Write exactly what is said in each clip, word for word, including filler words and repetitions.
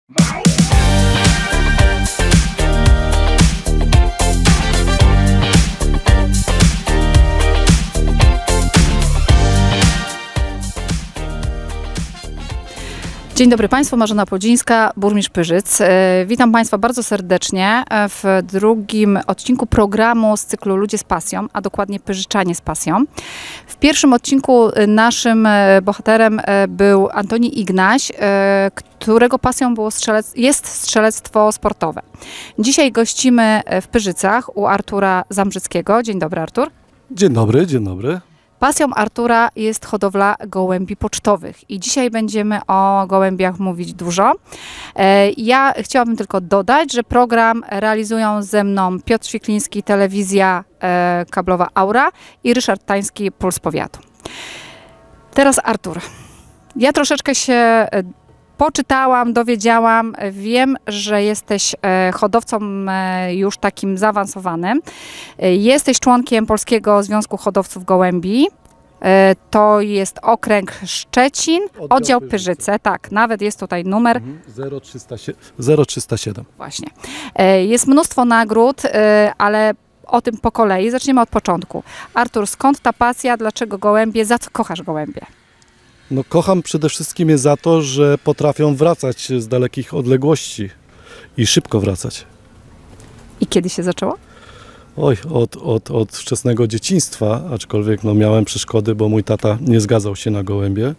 Dzień dobry Państwu, Marzena Podzińska, burmistrz Pyrzyc. Witam Państwa bardzo serdecznie w drugim odcinku programu z cyklu Ludzie z pasją, a dokładnie Pyrzyczanie z pasją. W pierwszym odcinku naszym bohaterem był Antoni Ignaś, którego pasją było strzelec, jest strzelectwo sportowe. Dzisiaj gościmy w Pyrzycach u Artura Zambrzyckiego. Dzień dobry, Artur. Dzień dobry, dzień dobry. Pasją Artura jest hodowla gołębi pocztowych i dzisiaj będziemy o gołębiach mówić dużo. Ja chciałabym tylko dodać, że program realizują ze mną Piotr Świekliński, telewizja kablowa Aura i Ryszard Tański, Puls Powiatu. Teraz Artur. Ja troszeczkę się poczytałam, dowiedziałam, wiem, że jesteś hodowcą już takim zaawansowanym. Jesteś członkiem Polskiego Związku Hodowców Gołębi. To jest okręg Szczecin, oddział, oddział Pyrzyce. Pyrzyce. Tak, nawet jest tutaj numer. zero trzysta siedem. Właśnie. Jest mnóstwo nagród, ale o tym po kolei. Zaczniemy od początku. Artur, skąd ta pasja, dlaczego gołębie, za co kochasz gołębie? No, kocham przede wszystkim je za to, że potrafią wracać z dalekich odległości i szybko wracać. I kiedy się zaczęło? Oj, od, od, od wczesnego dzieciństwa, aczkolwiek no, miałem przeszkody, bo mój tata nie zgadzał się na gołębie. E,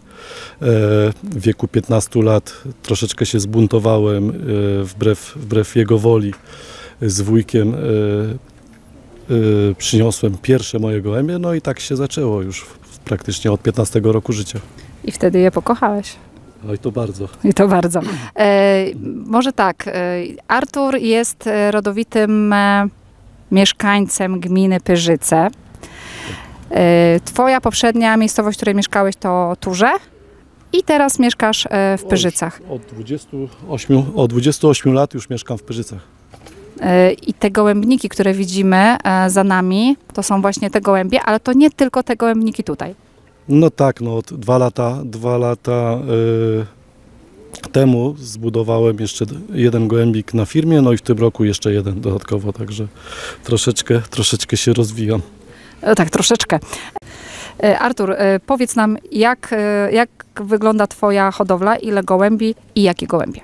w wieku piętnastu lat troszeczkę się zbuntowałem, e, wbrew, wbrew jego woli z wujkiem. E, e, przyniosłem pierwsze moje gołębie, no i tak się zaczęło już praktycznie od piętnastego roku życia. I wtedy je pokochałeś. Oj, to bardzo. I to bardzo. E, może tak, e, Artur jest rodowitym e, mieszkańcem gminy Pyrzyce. E, twoja poprzednia miejscowość, w której mieszkałeś, to Turze i teraz mieszkasz e, w Pyrzycach. Od dwudziestu ośmiu, od dwudziestu ośmiu lat już mieszkam w Pyrzycach. E, I te gołębniki, które widzimy e, za nami, to są właśnie te gołębie, ale to nie tylko te gołębniki tutaj. No tak, no od dwa lata, dwa lata y, temu zbudowałem jeszcze jeden gołębik na firmie, no i w tym roku jeszcze jeden dodatkowo, także troszeczkę, troszeczkę się rozwijam. E, tak, troszeczkę. E, Artur, e, powiedz nam, jak, e, jak wygląda twoja hodowla, ile gołębi i jakie gołębie?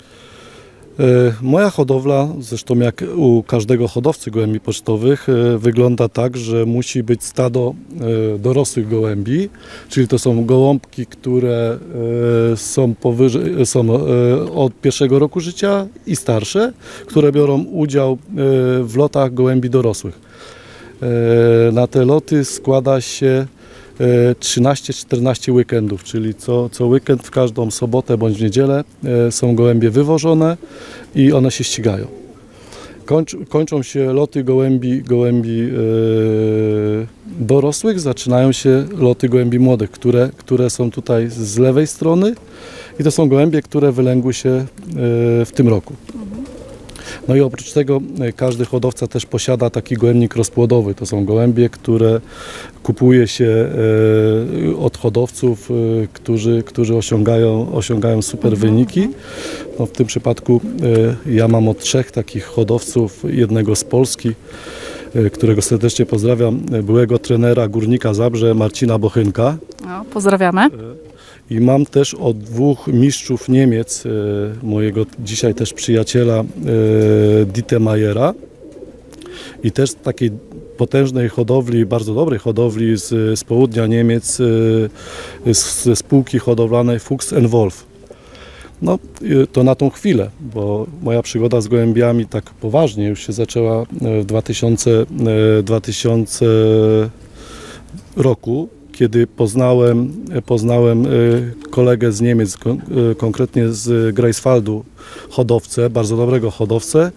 Moja hodowla, zresztą jak u każdego hodowcy gołębi pocztowych, wygląda tak, że musi być stado dorosłych gołębi, czyli to są gołąbki, które są, powyżej, są od pierwszego roku życia i starsze, które biorą udział w lotach gołębi dorosłych. Na te loty składa się trzynaście czternaście weekendów, czyli co, co weekend w każdą sobotę bądź w niedzielę są gołębie wywożone i one się ścigają. Kończ, kończą się loty gołębi, gołębi e, dorosłych, zaczynają się loty gołębi młodych, które, które są tutaj z lewej strony i to są gołębie, które wylęgły się e, w tym roku. No i oprócz tego każdy hodowca też posiada taki gołębnik rozpłodowy. To są gołębie, które kupuje się od hodowców, którzy, którzy osiągają, osiągają super wyniki. No w tym przypadku ja mam od trzech takich hodowców, jednego z Polski, którego serdecznie pozdrawiam, byłego trenera Górnika Zabrze Marcina Bochynka. No, pozdrawiamy. I mam też od dwóch mistrzów Niemiec, e, mojego dzisiaj też przyjaciela e, Dietemajera i też takiej potężnej hodowli, bardzo dobrej hodowli z, z południa Niemiec, e, z, ze spółki hodowlanej Fuchs and Wolf. No e, to na tą chwilę, bo moja przygoda z gołębiami tak poważnie już się zaczęła w dwa tysiące roku. Kiedy poznałem, poznałem kolegę z Niemiec, konkretnie z Greifswaldu, hodowcę, bardzo dobrego hodowcę.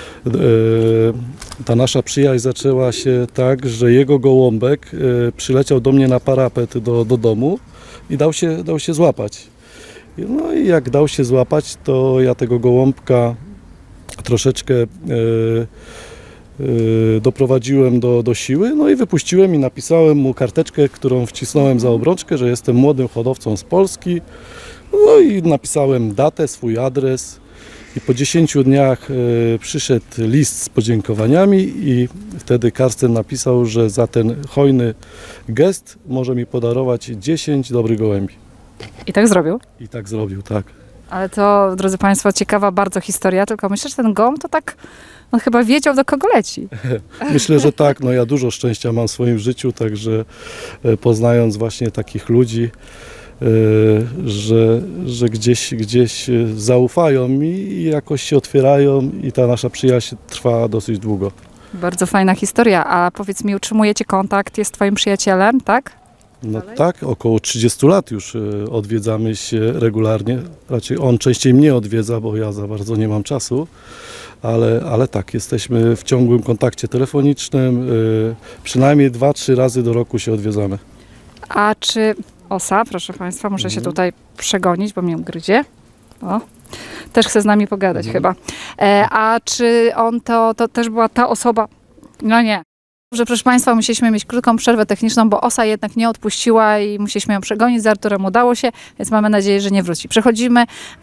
Ta nasza przyjaźń zaczęła się tak, że jego gołąbek przyleciał do mnie na parapet do, do domu i dał się, dał się złapać. No i jak dał się złapać, to ja tego gołąbka troszeczkę doprowadziłem do, do siły, no i wypuściłem i napisałem mu karteczkę, którą wcisnąłem za obrączkę, że jestem młodym hodowcą z Polski. No i napisałem datę, swój adres I po dziesięciu dniach y, przyszedł list z podziękowaniami i wtedy Karsten napisał, że za ten hojny gest może mi podarować dziesięć dobrych gołębi. I tak zrobił? I tak zrobił, tak. Ale to, drodzy Państwo, ciekawa bardzo historia, tylko myślę, że ten gołąb to tak, on chyba wiedział, do kogo leci. Myślę, że tak. No ja dużo szczęścia mam w swoim życiu, także poznając właśnie takich ludzi, że, że gdzieś, gdzieś zaufają mi i jakoś się otwierają i ta nasza przyjaźń trwa dosyć długo. Bardzo fajna historia. A powiedz mi, utrzymujecie kontakt, jest twoim przyjacielem, tak? No tak, około trzydziestu lat już odwiedzamy się regularnie. Raczej on częściej mnie odwiedza, bo ja za bardzo nie mam czasu. Ale, ale tak, jesteśmy w ciągłym kontakcie telefonicznym. Przynajmniej dwa, trzy razy do roku się odwiedzamy. A czy Osa, proszę Państwa, muszę się tutaj przegonić, bo mnie gryzie. O, też chce z nami pogadać mhm. chyba. E, a czy on to, to też była ta osoba? No nie. Dobrze, proszę Państwa, musieliśmy mieć krótką przerwę techniczną, bo Osa jednak nie odpuściła i musieliśmy ją przegonić. Z Arturem udało się, więc mamy nadzieję, że nie wróci. Przechodzimy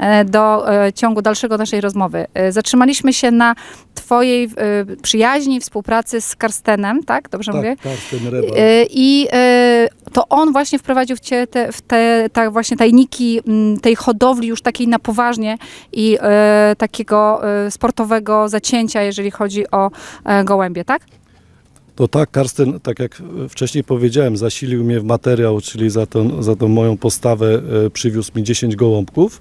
do ciągu dalszego naszej rozmowy. Zatrzymaliśmy się na Twojej przyjaźni, współpracy z Karstenem, tak? Dobrze tak, mówię? Karsten Reba. I to on właśnie wprowadził w Cię te, w te tak właśnie tajniki tej hodowli już takiej na poważnie i takiego sportowego zacięcia, jeżeli chodzi o gołębie, tak? To tak, Karsten, tak jak wcześniej powiedziałem, zasilił mnie w materiał, czyli za tą, za tą moją postawę e, przywiózł mi dziesięć gołąbków.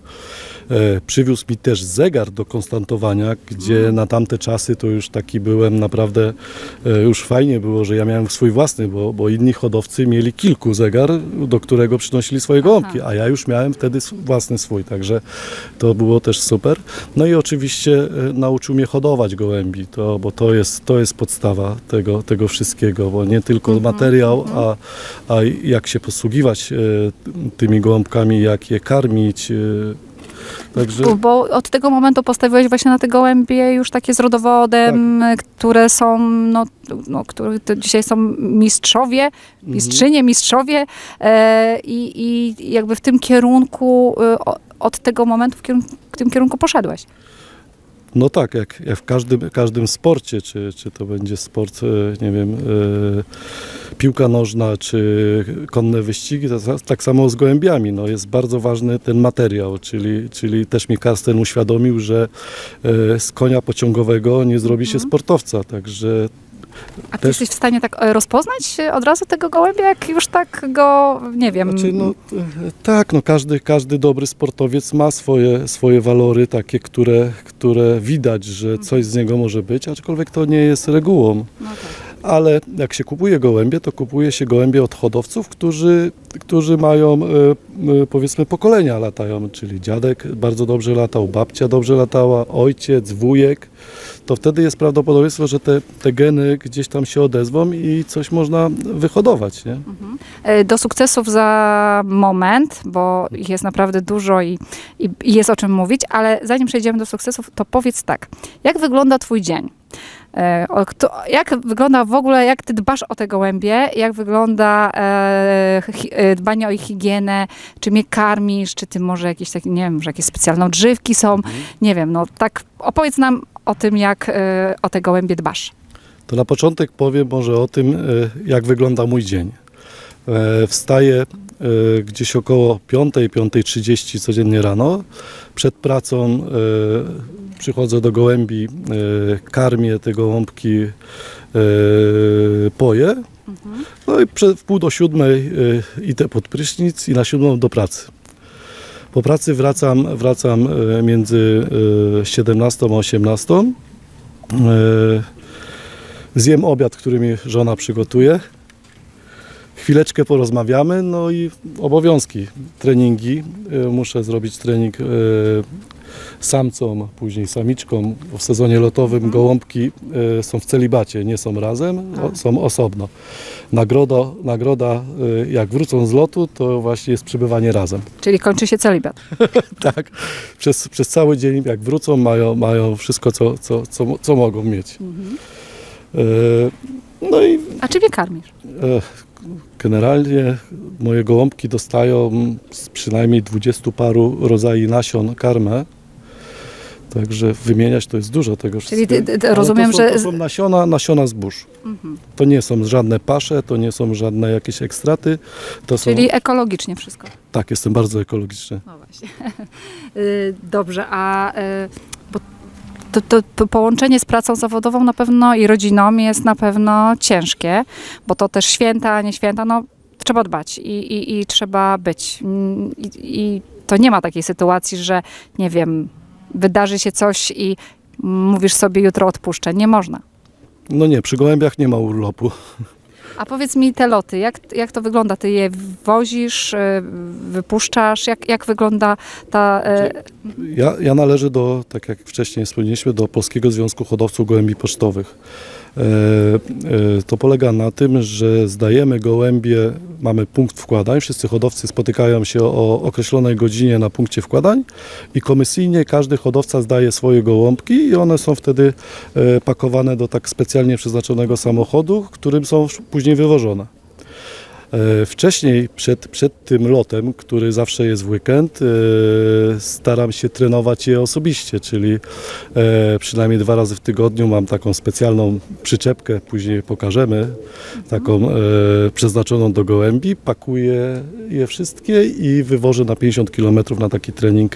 E, przywiózł mi też zegar do konstantowania, gdzie mm. na tamte czasy to już taki byłem naprawdę, e, już fajnie było, że ja miałem swój własny, bo, bo inni hodowcy mieli kilku zegar, do którego przynosili swoje gołąbki, Aha. a ja już miałem wtedy własny swój, także to było też super. No i oczywiście e, nauczył mnie hodować gołębi, to, bo to jest, to jest podstawa tego, tego wszystkiego, bo nie tylko mm-hmm, materiał, mm-hmm. a, a jak się posługiwać e, tymi gołąbkami, jak je karmić. E, także... bo, bo od tego momentu postawiłeś właśnie na te gołębie już takie z rodowodem, tak. które są, no, no które to dzisiaj są mistrzowie, mistrzynie, mm-hmm. mistrzowie e, i, i jakby w tym kierunku, e, od tego momentu w, kierunku, w tym kierunku poszedłeś. No tak, jak, jak w każdym, każdym sporcie, czy, czy to będzie sport, nie wiem, e, piłka nożna, czy konne wyścigi, to, tak samo z gołębiami. No, jest bardzo ważny ten materiał, czyli, czyli też mi Karsten uświadomił, że e, z konia pociągowego nie zrobi się sportowca, także... A ty też... jesteś w stanie tak rozpoznać od razu tego gołębia, jak już tak go, nie wiem... Znaczy, no, tak, no każdy, każdy dobry sportowiec ma swoje, swoje walory takie, które, które widać, że coś z niego może być, aczkolwiek to nie jest regułą. No tak. Ale jak się kupuje gołębie, to kupuje się gołębie od hodowców, którzy, którzy mają, e, powiedzmy, pokolenia latają, czyli dziadek bardzo dobrze latał, babcia dobrze latała, ojciec, wujek. To wtedy jest prawdopodobieństwo, że te, te geny gdzieś tam się odezwą i coś można wyhodować, nie? Mhm. Do sukcesów za moment, bo ich jest naprawdę dużo i, i, i jest o czym mówić, ale zanim przejdziemy do sukcesów, to powiedz tak, jak wygląda twój dzień? Jak wygląda w ogóle, jak ty dbasz o te gołębie, jak wygląda e, dbanie o ich higienę, czy mnie karmisz, czy ty może jakieś takie, nie wiem, może jakieś specjalne odżywki są, mhm. nie wiem, no tak opowiedz nam o tym, jak e, o te gołębie dbasz. To na początek powiem może o tym, e, jak wygląda mój dzień. E, wstaję e, gdzieś około piątej, piątej trzydzieści codziennie rano. Przed pracą e, przychodzę do gołębi, e, karmię te gołąbki, e, poję. Mhm. No i przed, w pół do siódmej e, idę pod prysznic i na siódmą do pracy. Po pracy wracam, wracam e, między e, siedemnastą a osiemnastą. E, zjem obiad, który mi żona przygotuje. Chwileczkę porozmawiamy, no i obowiązki, treningi. Muszę zrobić trening samcom, później samiczkom. W sezonie lotowym gołąbki są w celibacie, nie są razem, są osobno. Nagroda, nagroda jak wrócą z lotu, to właśnie jest przebywanie razem. Czyli kończy się celibat. Tak, przez, przez cały dzień jak wrócą, mają, mają wszystko, co, co, co, co mogą mieć. Mhm. No i, A czym je karmisz? Generalnie moje gołąbki dostają z przynajmniej dwudziestu paru rodzajów nasion karmę. Także wymieniać to jest dużo tego Czyli wszystkiego. ty, ty, rozumiem, to są, że... To są nasiona, nasiona zbóż. Mhm. To nie są żadne pasze, to nie są żadne jakieś ekstraty. To Czyli są... ekologicznie wszystko. Tak, jestem bardzo ekologiczny. No właśnie. Dobrze, a bo to, to, to połączenie z pracą zawodową na pewno i rodziną jest na pewno ciężkie, bo to też święta, nie święta, no trzeba dbać i, i, i trzeba być. I, I to nie ma takiej sytuacji, że nie wiem, wydarzy się coś i mówisz sobie jutro odpuszczę. Nie można. No nie, przy gołębiach nie ma urlopu. A powiedz mi te loty, jak, jak to wygląda? Ty je wozisz, wypuszczasz? Jak, jak wygląda ta... Ja, ja należę do, tak jak wcześniej wspomnieliśmy, do Polskiego Związku Hodowców Gołębi Pocztowych. E, e, to polega na tym, że zdajemy gołębie, mamy punkt wkładań, wszyscy hodowcy spotykają się o określonej godzinie na punkcie wkładań i komisyjnie każdy hodowca zdaje swoje gołąbki i one są wtedy e, pakowane do tak specjalnie przeznaczonego samochodu, którym są później wywożone. Wcześniej, przed, przed tym lotem, który zawsze jest w weekend, staram się trenować je osobiście, czyli przynajmniej dwa razy w tygodniu mam taką specjalną przyczepkę, później pokażemy, taką przeznaczoną do gołębi, pakuję je wszystkie i wywożę na pięćdziesiąt kilometrów na taki trening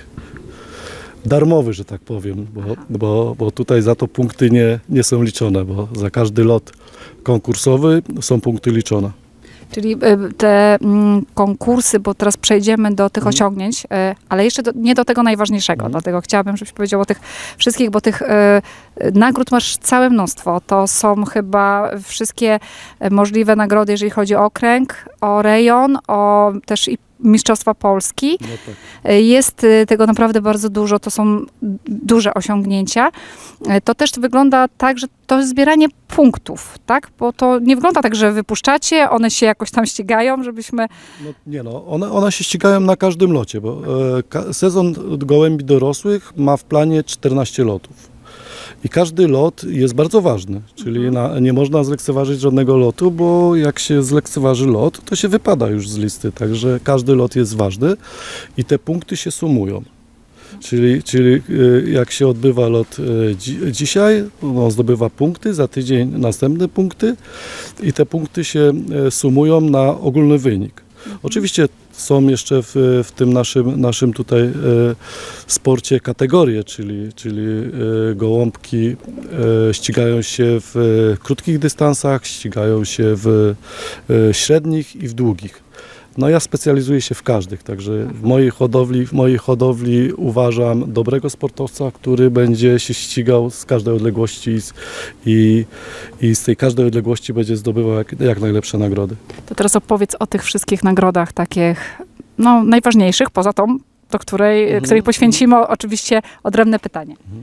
darmowy, że tak powiem, bo, bo, bo tutaj za to punkty nie, nie są liczone, bo za każdy lot konkursowy są punkty liczone. Czyli te konkursy, bo teraz przejdziemy do tych osiągnięć, ale jeszcze do, nie do tego najważniejszego, mm. dlatego chciałabym, żebyś powiedział o tych wszystkich, bo tych nagród masz całe mnóstwo. To są chyba wszystkie możliwe nagrody, jeżeli chodzi o okręg, o rejon, o też i Mistrzostwa Polski. No tak. Jest tego naprawdę bardzo dużo, to są duże osiągnięcia. To też wygląda tak, że to jest zbieranie punktów, tak? Bo to nie wygląda tak, że wypuszczacie, one się jakoś tam ścigają, żebyśmy... No, nie no, one, one się ścigają na każdym locie, bo e, sezon gołębi dorosłych ma w planie czternaście lotów. I każdy lot jest bardzo ważny, czyli na, nie można zlekceważyć żadnego lotu, bo jak się zlekceważy lot, to się wypada już z listy, także każdy lot jest ważny i te punkty się sumują. Czyli, czyli jak się odbywa lot dzi dzisiaj, on zdobywa punkty, za tydzień następne punkty i te punkty się sumują na ogólny wynik. Oczywiście są jeszcze w, w tym naszym, naszym tutaj e, sporcie kategorie, czyli, czyli e, gołąbki e, ścigają się w e, krótkich dystansach, ścigają się w e, średnich i w długich. No ja specjalizuję się w każdych, także w mojej hodowli, w mojej hodowli uważam dobrego sportowca, który będzie się ścigał z każdej odległości i, i z tej każdej odległości będzie zdobywał jak, jak najlepsze nagrody. To teraz opowiedz o tych wszystkich nagrodach takich, no najważniejszych, poza tą, do której, mhm. której poświęcimy oczywiście odrębne pytanie. Mhm.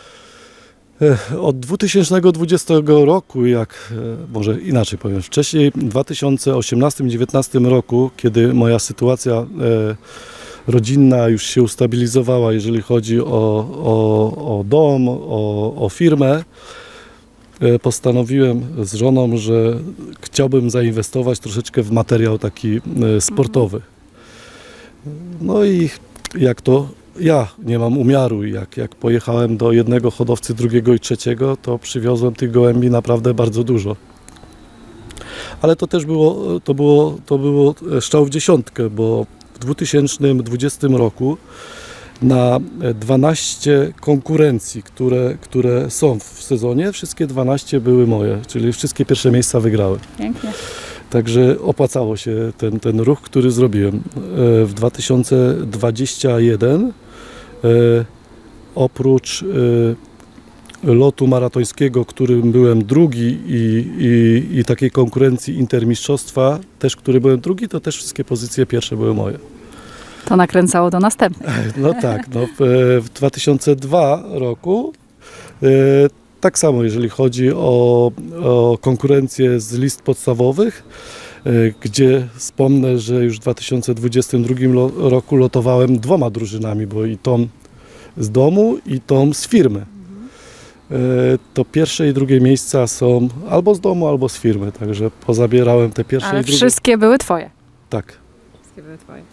Od dwa tysiące dwudziestego roku, jak może inaczej powiem, wcześniej w dwa tysiące osiemnastym dziewiętnastym roku, kiedy moja sytuacja e, rodzinna już się ustabilizowała, jeżeli chodzi o, o, o dom, o, o firmę, e, postanowiłem z żoną, że chciałbym zainwestować troszeczkę w materiał taki e, sportowy. No i jak to ja nie mam umiaru i jak, jak pojechałem do jednego hodowcy, drugiego i trzeciego, to przywiozłem tych gołębi naprawdę bardzo dużo. Ale to też było, to było, to było strzał w dziesiątkę, bo w dwa tysiące dwudziestym roku na dwanaście konkurencji, które, które są w sezonie, wszystkie dwanaście były moje, czyli wszystkie pierwsze miejsca wygrały. Pięknie. Także opłacało się ten, ten ruch, który zrobiłem. W dwa tysiące dwudziestym pierwszym e, oprócz e, lotu maratońskiego, którym byłem drugi i, i, i takiej konkurencji intermistrzostwa, też który byłem drugi, to też wszystkie pozycje pierwsze były moje. To nakręcało do następnych. No tak, no, w, w dwa tysiące drugim roku e, tak samo, jeżeli chodzi o, o konkurencję z list podstawowych, gdzie wspomnę, że już w dwa tysiące dwudziestym drugim roku lotowałem dwoma drużynami, bo i tą z domu, i tą z firmy. To pierwsze i drugie miejsca są albo z domu, albo z firmy, także pozabierałem te pierwsze Ale i drugie. wszystkie były twoje? Tak. Wszystkie były twoje.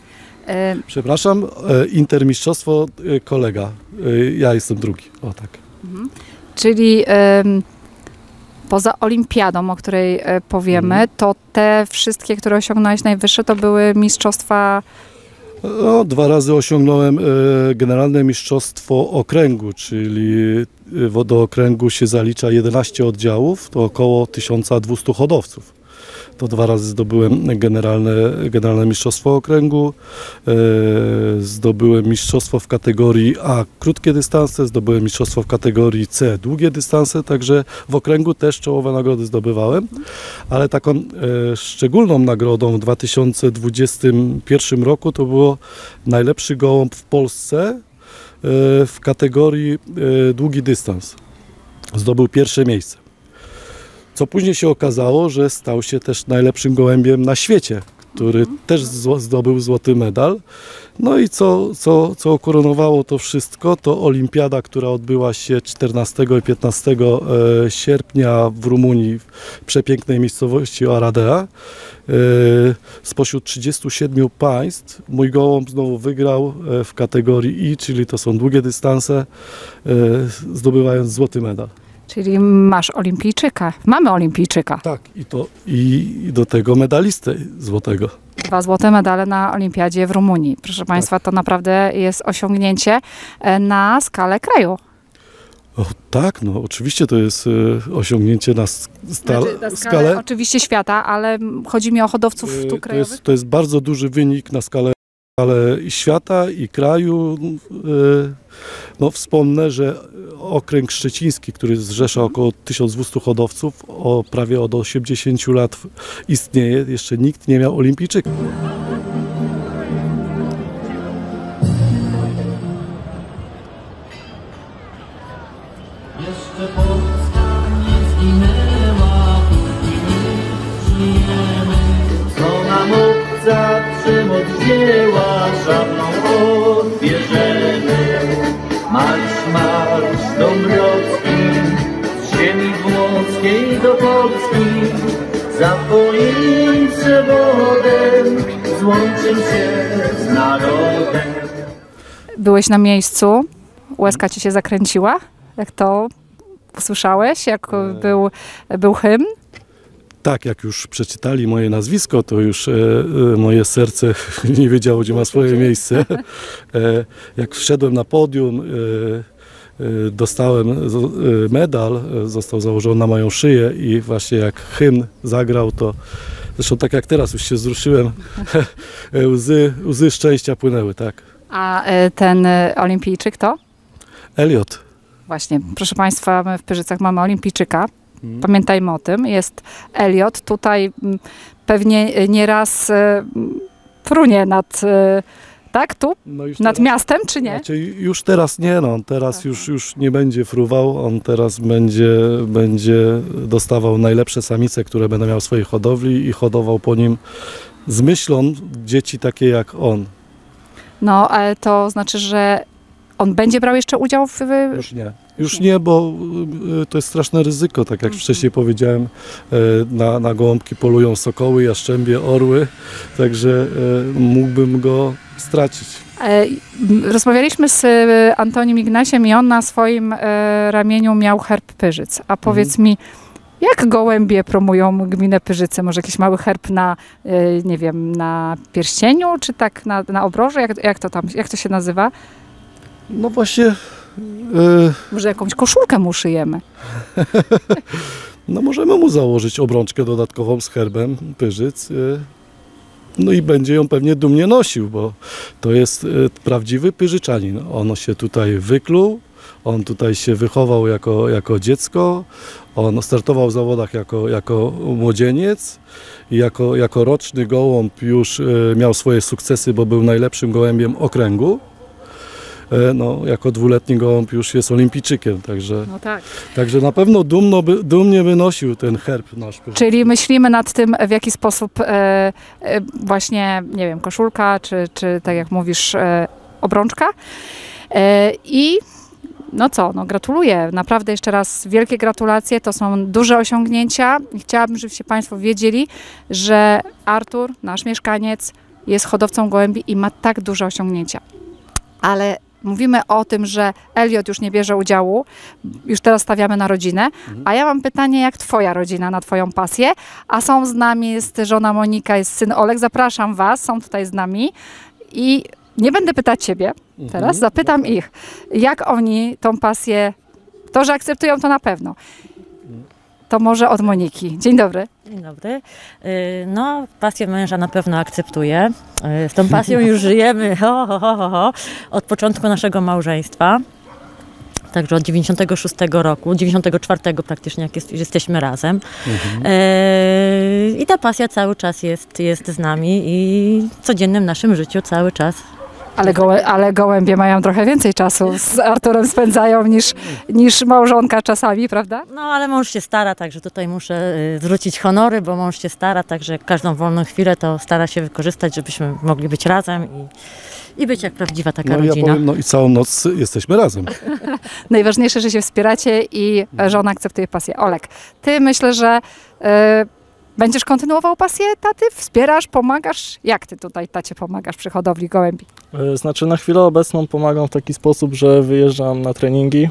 E, Przepraszam, e, intermistrzostwo e, kolega. E, ja jestem drugi. O tak. mhm. Czyli e, poza olimpiadą, o której e, powiemy, mhm. to te wszystkie, które osiągnąłeś najwyższe, to były mistrzostwa. No, dwa razy osiągnąłem e, generalne mistrzostwo okręgu, czyli e, do okręgu się zalicza jedenaście oddziałów, to około tysiąc dwieście hodowców. To dwa razy zdobyłem generalne, generalne mistrzostwo okręgu, e, zdobyłem mistrzostwo w kategorii A krótkie dystanse, zdobyłem mistrzostwo w kategorii C długie dystanse, także w okręgu też czołowe nagrody zdobywałem, ale taką e, szczególną nagrodą w dwa tysiące dwudziestym pierwszym roku to było najlepszy gołąb w Polsce e, w kategorii e, długi dystans. Zdobył pierwsze miejsce. Co później się okazało, że stał się też najlepszym gołębiem na świecie, który mhm. też zdobył złoty medal. No i co, co, co ukoronowało to wszystko, to olimpiada, która odbyła się czternastego i piętnastego sierpnia w Rumunii, w przepięknej miejscowości Oradea. Spośród trzydziestu siedmiu państw mój gołąb znowu wygrał w kategorii I, czyli to są długie dystanse, zdobywając złoty medal. Czyli masz olimpijczyka. Mamy olimpijczyka. Tak, i to i do tego medalistę złotego. Dwa złote medale na olimpiadzie w Rumunii. Proszę Państwa, tak. To naprawdę jest osiągnięcie na skalę kraju. O, tak, no oczywiście to jest e, osiągnięcie na, sta, znaczy, na skalę, skalę. Oczywiście świata, ale chodzi mi o hodowców tu krajowych. To jest, to jest bardzo duży wynik na skalę ale i świata, i kraju. No wspomnę, że okręg szczeciński, który zrzesza około tysiąc dwieście hodowców, o prawie od osiemdziesięciu lat istnieje, jeszcze nikt nie miał olimpijczyka. Jeszcze Polska nie zginęła, póki nie żyjemy. Co nam obca przemoc wzięła, szablą odbierzemy. Marsz, marsz Dąbrowski, z ziemi włoskiej do Polski, za twoim przewodem złączym się z narodem. Byłeś na miejscu, łezka ci się zakręciła? Jak to usłyszałeś, jak był, był hymn? Tak, jak już przeczytali moje nazwisko, to już e, e, moje serce nie wiedziało, gdzie ma swoje miejsce. E, jak wszedłem na podium, e, e, dostałem e, medal, e, został założony na moją szyję i właśnie jak hymn zagrał, to zresztą tak jak teraz już się wzruszyłem, łzy, łzy szczęścia płynęły, tak. A e, ten olimpijczyk to? Elliot. Właśnie, proszę Państwa, my w Pyrzycach mamy olimpijczyka. Pamiętajmy o tym, jest Elliot. Tutaj pewnie nieraz frunie nad, tak, tu? No nad teraz, miastem, czy nie? Znaczy już teraz nie, no, teraz tak. już, już nie będzie fruwał, on teraz będzie, będzie dostawał najlepsze samice, które będą miał w swojej hodowli i hodował po nim z myślą dzieci takie jak on. No, ale to znaczy, że on będzie brał jeszcze udział w... Już nie. Już nie, bo to jest straszne ryzyko, tak jak mm. wcześniej powiedziałem, na, na gołąbki polują sokoły, jaszczębie, orły, także mógłbym go stracić. Rozmawialiśmy z Antonim Ignasiem i on na swoim ramieniu miał herb Pyrzyc. A powiedz mm. mi, jak gołębie promują gminę Pyrzyce? Może jakiś mały herb na, nie wiem, na pierścieniu, czy tak na, na obrożu? Jak, jak to tam, jak to się nazywa? No właśnie... Może jakąś koszulkę mu szyjemy? No możemy mu założyć obrączkę dodatkową z herbem Pyrzyc. No i będzie ją pewnie dumnie nosił, bo to jest prawdziwy Pyrzyczanin. On się tutaj wykluł, on tutaj się wychował jako, jako dziecko, on startował w zawodach jako, jako młodzieniec i jako, jako roczny gołąb już miał swoje sukcesy, bo był najlepszym gołębiem okręgu. No, jako dwuletni gołąb już jest olimpijczykiem, także, no tak. także na pewno dumno by, dumnie wynosił ten herb nasz. Czyli myślimy nad tym, w jaki sposób e, e, właśnie, nie wiem, koszulka, czy, czy tak jak mówisz, e, obrączka. E, I no co, no gratuluję. Naprawdę jeszcze raz wielkie gratulacje. To są duże osiągnięcia. I chciałabym, żebyście Państwo wiedzieli, że Artur, nasz mieszkaniec, jest hodowcą gołębi i ma tak duże osiągnięcia. Ale mówimy o tym, że Elliot już nie bierze udziału, już teraz stawiamy na rodzinę, a ja mam pytanie, jak twoja rodzina na twoją pasję, a są z nami, jest żona Monika, jest syn Olek, zapraszam was, są tutaj z nami i nie będę pytać ciebie teraz, zapytam ich, jak oni tą pasję, to, że akceptują, to na pewno. To może od Moniki. Dzień dobry. Dzień dobry. No, pasję męża na pewno akceptuję. Z tą pasją już żyjemy ho, ho, ho, ho, od początku naszego małżeństwa. Także od dziewięćdziesiątego szóstego roku, dziewięćdziesiątego czwartego praktycznie, jak jest, jesteśmy razem. Mhm. E, I ta pasja cały czas jest, jest z nami i w codziennym naszym życiu cały czas. Ale, gołę, ale gołębie mają trochę więcej czasu z Arturem spędzają niż, niż małżonka czasami, prawda? No ale mąż się stara, także tutaj muszę y, zwrócić honory, bo mąż się stara, także każdą wolną chwilę to stara się wykorzystać, żebyśmy mogli być razem i, i być jak prawdziwa taka no, rodzina. Ja powiem, no i całą noc jesteśmy razem. Najważniejsze, że się wspieracie i żona akceptuje pasję. Olek, ty myślę, że y, będziesz kontynuował pasję taty? Wspierasz, pomagasz? Jak ty tutaj tacie pomagasz przy hodowli gołębi? Znaczy na chwilę obecną pomagam w taki sposób, że wyjeżdżam na treningi,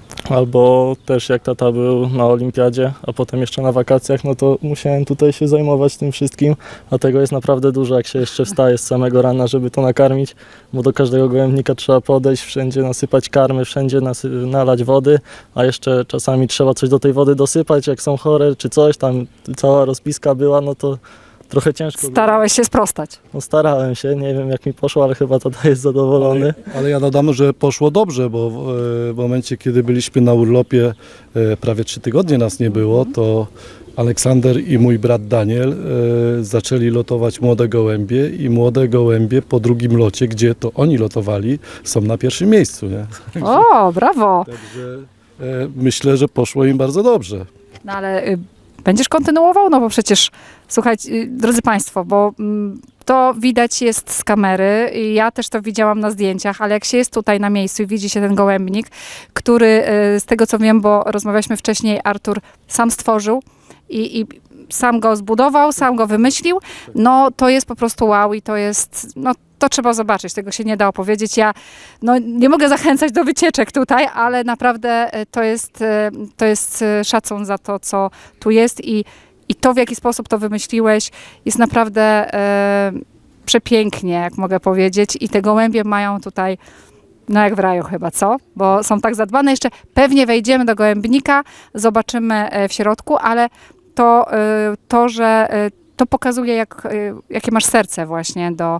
albo też jak tata był na olimpiadzie, a potem jeszcze na wakacjach, no to musiałem tutaj się zajmować tym wszystkim, a tego jest naprawdę dużo, jak się jeszcze wstaje z samego rana, żeby to nakarmić, bo do każdego gołębnika trzeba podejść, wszędzie nasypać karmy, wszędzie nasy- nalać wody, a jeszcze czasami trzeba coś do tej wody dosypać, jak są chore czy coś, tam cała rozpiska była, no to trochę ciężko. Starałeś się sprostać. No starałem się, nie wiem jak mi poszło, ale chyba tata jest zadowolony. Ale, ale ja dodam, że poszło dobrze, bo w, w momencie, kiedy byliśmy na urlopie, prawie trzy tygodnie nas nie było, to Aleksander i mój brat Daniel e, zaczęli lotować młode gołębie i młode gołębie po drugim locie, gdzie to oni lotowali, są na pierwszym miejscu. Nie? O, brawo! Także e, myślę, że poszło im bardzo dobrze. No ale y, będziesz kontynuował? No bo przecież, słuchajcie, y, drodzy Państwo, bo mm, to widać jest z kamery i ja też to widziałam na zdjęciach, ale jak się jest tutaj na miejscu i widzi się ten gołębnik, który y, z tego co wiem, bo rozmawialiśmy wcześniej, Artur sam stworzył i, i sam go zbudował, sam go wymyślił, no to jest po prostu wow i to jest, no to trzeba zobaczyć, tego się nie da opowiedzieć. Ja no, nie mogę zachęcać do wycieczek tutaj, ale naprawdę to jest, to jest szacun za to, co tu jest i, i to, w jaki sposób to wymyśliłeś, jest naprawdę e, przepięknie, jak mogę powiedzieć. I te gołębie mają tutaj, no jak w raju chyba, co? Bo są tak zadbane. Jeszcze pewnie wejdziemy do gołębnika, zobaczymy w środku, ale to, to że to pokazuje, jak, jakie masz serce właśnie do,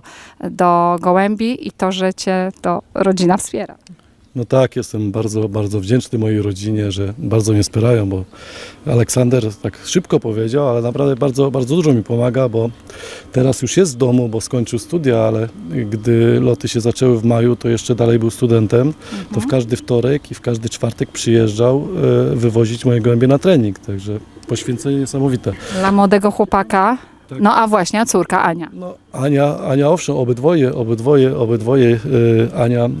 do gołębi i to, że cię to rodzina wspiera. No tak, jestem bardzo, bardzo wdzięczny mojej rodzinie, że bardzo mnie wspierają, bo Aleksander tak szybko powiedział, ale naprawdę bardzo, bardzo dużo mi pomaga, bo teraz już jest w domu, bo skończył studia, ale gdy loty się zaczęły w maju, to jeszcze dalej był studentem, mhm. to w każdy wtorek i w każdy czwartek przyjeżdżał e, wywozić moje gołębie na trening, także poświęcenie niesamowite. Dla młodego chłopaka. Tak. No a właśnie, a córka Ania. No, Ania, Ania owszem, obydwoje, obydwoje, obydwoje e, Ania e,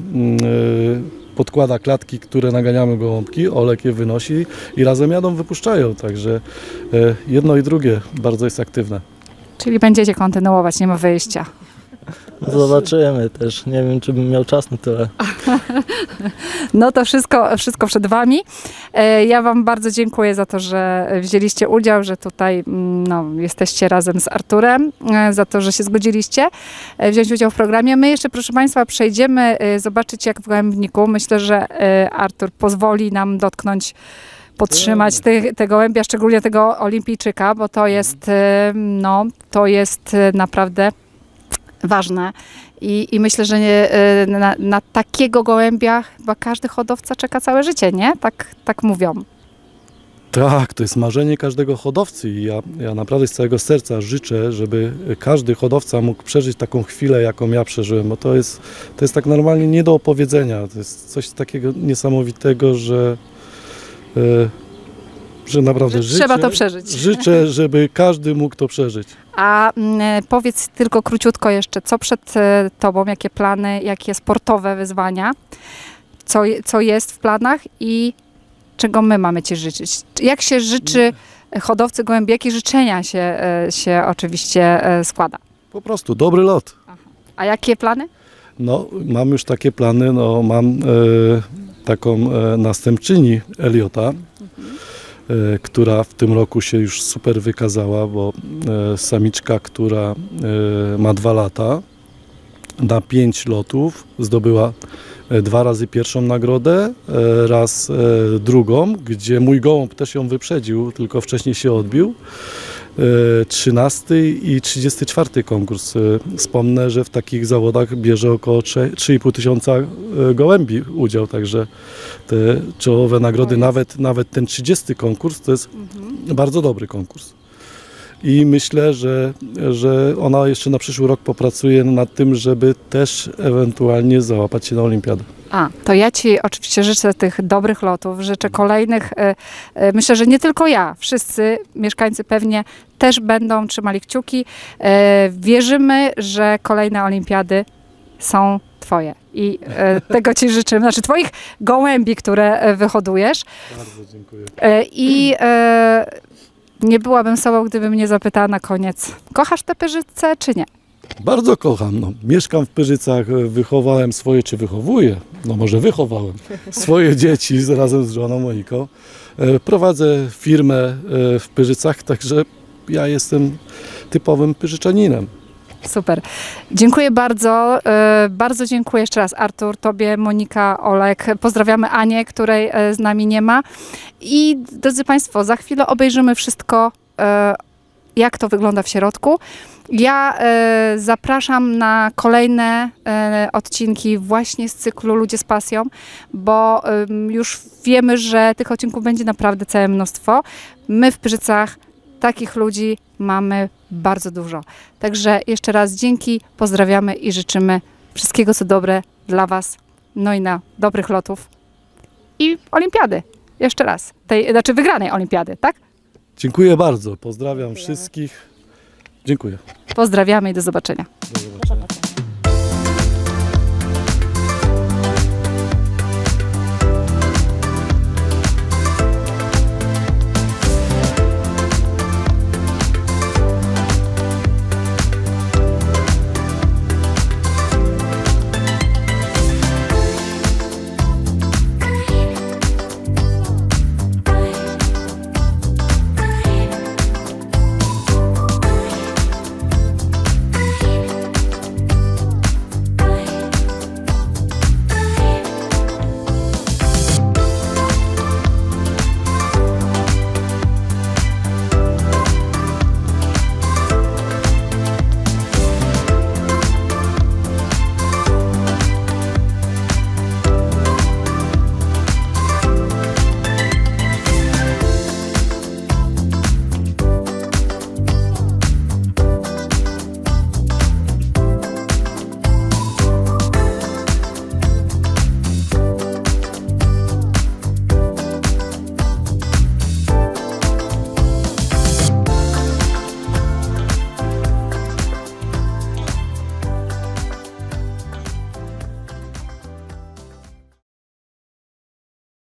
podkłada klatki, które naganiamy gołąbki, Olek je wynosi i razem jadą, wypuszczają, także e, jedno i drugie bardzo jest aktywne. Czyli będziecie kontynuować, nie ma wyjścia. Zobaczymy też, nie wiem czy bym miał czas na tyle. No to wszystko, wszystko przed wami. Ja wam bardzo dziękuję za to, że wzięliście udział, że tutaj no, jesteście razem z Arturem, za to, że się zgodziliście wziąć udział w programie. My jeszcze, proszę Państwa, przejdziemy zobaczyć jak w gołębniku. Myślę, że Artur pozwoli nam dotknąć, podtrzymać te, te gołębia, szczególnie tego olimpijczyka, bo to jest, no, to jest naprawdę ważne i, i myślę, że nie, na, na takiego gołębia chyba każdy hodowca czeka całe życie, nie? Tak, tak mówią. Tak, to jest marzenie każdego hodowcy i ja, ja naprawdę z całego serca życzę, żeby każdy hodowca mógł przeżyć taką chwilę, jaką ja przeżyłem, bo to jest, to jest tak normalnie nie do opowiedzenia, to jest coś takiego niesamowitego, że yy, że naprawdę że życzę, trzeba to przeżyć. Życzę, żeby każdy mógł to przeżyć. A mm, powiedz tylko króciutko jeszcze, co przed tobą, jakie plany, jakie sportowe wyzwania, co, co jest w planach i czego my mamy ci życzyć? Jak się życzy hodowcy gołębi, jakie życzenia się, się oczywiście składa? Po prostu dobry lot. A jakie plany? No, mam już takie plany, no, mam e, taką e, następczyni Eliota, mhm. e, która w tym roku się już super wykazała, bo e, samiczka, która e, ma dwa lata, na pięć lotów zdobyła e, dwa razy pierwszą nagrodę, e, raz e, drugą, gdzie mój gołąb też ją wyprzedził, tylko wcześniej się odbił. trzynasty i trzydziesty czwarty konkurs. Wspomnę, że w takich zawodach bierze około trzy i pół tysiąca gołębi udział, także te czołowe nagrody, nawet, nawet ten trzydziesty konkurs to jest mhm. bardzo dobry konkurs. I myślę, że, że ona jeszcze na przyszły rok popracuje nad tym, żeby też ewentualnie załapać się na olimpiadę. A, to ja Ci oczywiście życzę tych dobrych lotów, życzę kolejnych, y, y, myślę, że nie tylko ja, wszyscy mieszkańcy pewnie też będą trzymali kciuki. Y, wierzymy, że kolejne olimpiady są Twoje i y, tego Ci życzymy, znaczy Twoich gołębi, które y, wyhodujesz. Bardzo dziękuję. Y, I y, nie byłabym sobą, gdybym nie zapytała na koniec, kochasz tę Pyrzycę czy nie? Bardzo kocham. No. Mieszkam w Pyrzycach, wychowałem swoje, czy wychowuję, no może wychowałem swoje dzieci z, razem z żoną Moniką. E, prowadzę firmę e, w Pyrzycach, także ja jestem typowym Pyrzyczaninem. Super. Dziękuję bardzo. E, bardzo dziękuję jeszcze raz Artur, Tobie, Monika, Olek. Pozdrawiamy Anię, której e, z nami nie ma. I drodzy Państwo, za chwilę obejrzymy wszystko, e, jak to wygląda w środku. Ja e, zapraszam na kolejne e, odcinki właśnie z cyklu Ludzie z pasją, bo e, już wiemy, że tych odcinków będzie naprawdę całe mnóstwo. My w Pyrzycach takich ludzi mamy bardzo dużo. Także jeszcze raz dzięki, pozdrawiamy i życzymy wszystkiego co dobre dla Was, no i na dobrych lotów i olimpiady. Jeszcze raz, tej, znaczy wygranej olimpiady, tak? Dziękuję bardzo, pozdrawiam wszystkich. Dziękuję. Pozdrawiamy i do zobaczenia. Do zobaczenia.